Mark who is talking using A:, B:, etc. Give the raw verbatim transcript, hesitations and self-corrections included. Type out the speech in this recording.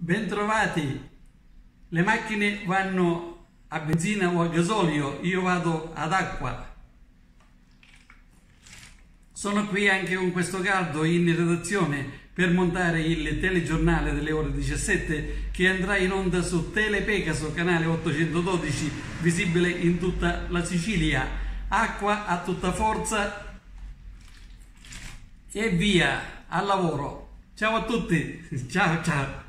A: Bentrovati, le macchine vanno a benzina o a gasolio, io vado ad acqua. Sono qui anche con questo caldo in redazione per montare il telegiornale delle ore diciassette che andrà in onda su Telepegaso, canale ottocentododici, visibile in tutta la Sicilia. Acqua a tutta forza e via, al lavoro. Ciao a tutti, ciao ciao.